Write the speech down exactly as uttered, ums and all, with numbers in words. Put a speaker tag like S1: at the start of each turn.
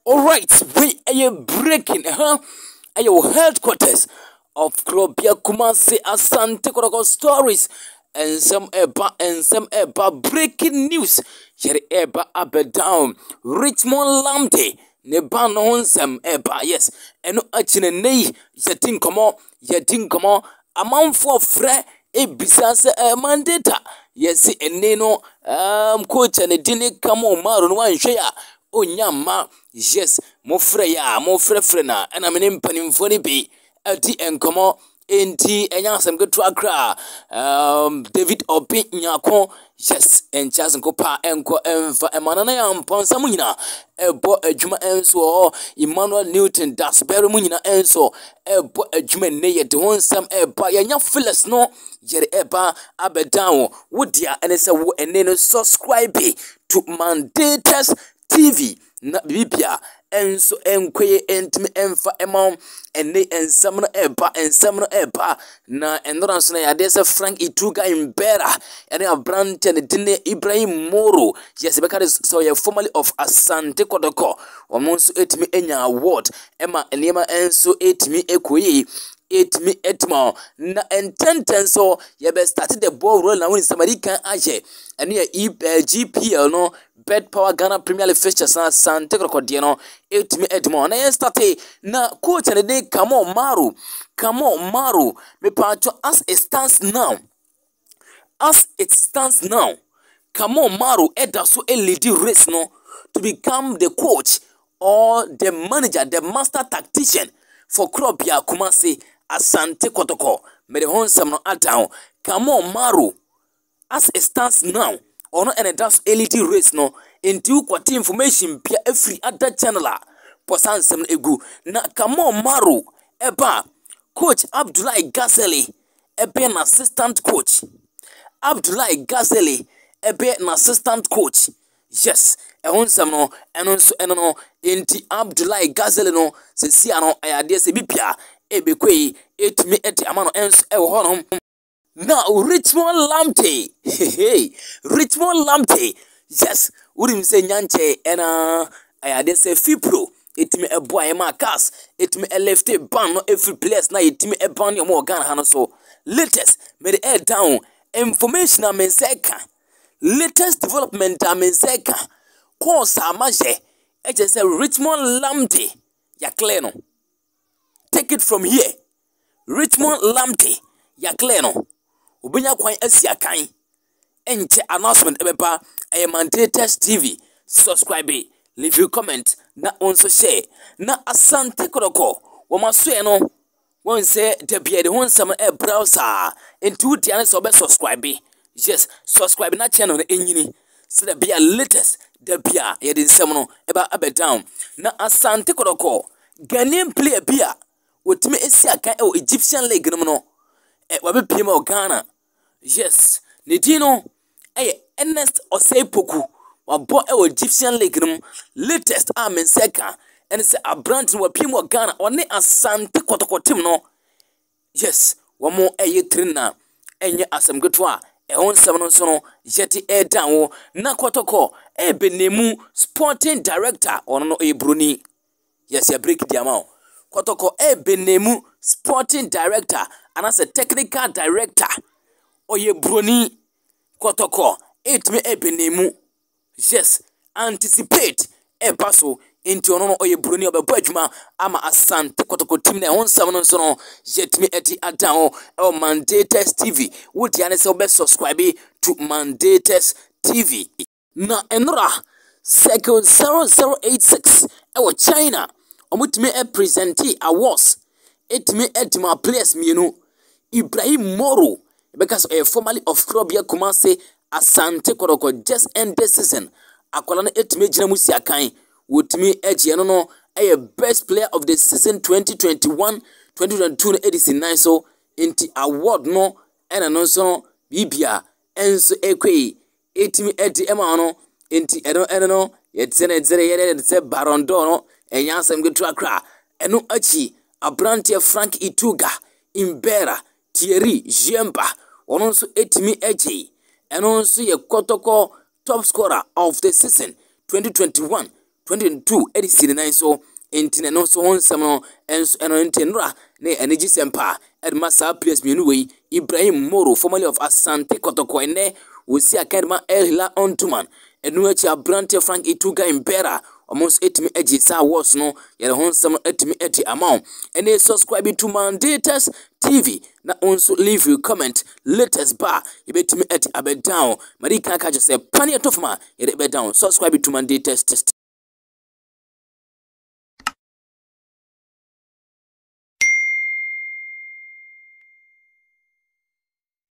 S1: Alright, we are breaking, huh? Are your headquarters of Krobia Kumasi Asante Kotoko stories and some eba and some eba breaking news. Here eba up and down. Richmond Lamptey Neba no some eba yes. And achine nei yatin komo yatin komo amount for fre e bisase e mandata. Yes, and no um coach and dine Kamou Moro no share. Onyama yes mo frɛ ya mo frɛ frɛ na ana me mpanimfo ni bi ati enkomo enti enya asem keto akra um David Obi nyako yes enchas nkopa enko emfa emanana ya mponsa mu nyina ebo adwuma enso Emmanuel Newton Dasbury mu nyina enso ebo adwuma ne ye de honsam eba yenya Phyllis no yere eba abedan wodia ene se wo ene no subscribe to Mandates T V na bibia enso enkoye entimi emfa emam ene ensam no eba ensam no eba na endoran so na yade se Frank Ituga Mbella ene abrante ne dine Ibrahim Moro yes be kare so ye formerly of Asante Kotoko omonso etimi enya award ema enema enso etimi ekoyi etimi etmo na ententen so ye be started the ball roll na when somebody can aje ene e G P L no Bed Power Ghana Premier League fixtures na Asante Kotoko die no etimi edmo na ye start na coach and dey Kamou Moro Kamou Moro me pacho as it stands now as it stands now Kamou Moro edaso a leading race no to become the coach or the manager the master tactician for Krobia Kumasi Asante Kotoko me the honsam no adown Kamou Moro as it stands now ono and that's a leading race no into kwati information pia every other channel posan sem egu na Kamou Moro eba coach Abdullahi Gazeli ebe an assistant coach Abdullahi Gazeli ebe an assistant coach yes e honsam no eno so eno no enti Abdullahi Gazeli no se sia no ayade se bipia ebe kwei etimi eti amano enso e wo hono now Richmond Lamptey hey Richmond Lamptey yes urim se nyanche ena ayade se fipro etimi ebo ayema cast etimi left ban no every place na etimi eban no mo Ghana hano so latest me the air down information amenseka latest development amenseka course amaje e je say Richmond Lamptey ya clear no take it from here Richmond Lamptey ya clear no obinya kwan asia kan enche announcement ebeba e Mandates T V subscribe leave your comment na also share na Asante Kotoko wo maso e no won say the be the honsam e browser into the so be subscribe yes subscribe na channel na enyini so the be latest the be ye the nsam no eba abedown na Asante Kotoko Ghanaian player bia wotime asia kan e Egyptian league no no e wa be piem o Ghana yes ne dino eh Ernest Oseipoku wabo e Egyptian league no latest amenseka and say abrant no piem o Ghana one Asante Kotoko team no yes womo eye trina enye asem getoa e honsam no so no yeti e down na Kotoko e benemu sporting director ono no e broni yes ya break the amount Kotoko e benemu sporting director and as a technical director oye broni Kotoko etme ebenemu yes anticipate e paso into ono oye broni obebo adwuma ama Asante Kotoko team na honsam no so no yetme eti adan o Mandates T V would ya ne se obe subscribe to Mandates T V na enra cycle zero zero eight six e wo China omutme e presenti awards etme edma players mienu Ibrahim Moro because a formerly of Krobia Kumasi Asante Kotoko just end this season akwala na etme gina musia kan wotme eje no no a best player of the season twenty twenty-one twenty twenty-two na edison nine so inti award no ena no so bibia enso ekwe etme edi ema no inti eno eno no yetsene dzere yere se Baron d'Or no enya asem getu akra eno achi abrante Frank Ituga Mbella Thierry Jemba ono nso etimi eje eno nso ye Kotoko top scorer of the season twenty twenty-one twenty twenty-two edisi nine so entine no so honsam no enso eno entenra ne energy sempa edmasa players mienu we Ibrahim Moro formerly of Asante Kotoko ene wosi akadema Elhila Ontuman enu achi abrante Frank Ituga Mbella almost etimi agi sa was no yere honsam etimi eti amount ene subscribe to Mandates T V na also leave your comment latest bar ibetimi eti abedown marika ka je say pani atofma yere be down subscribe to Mandates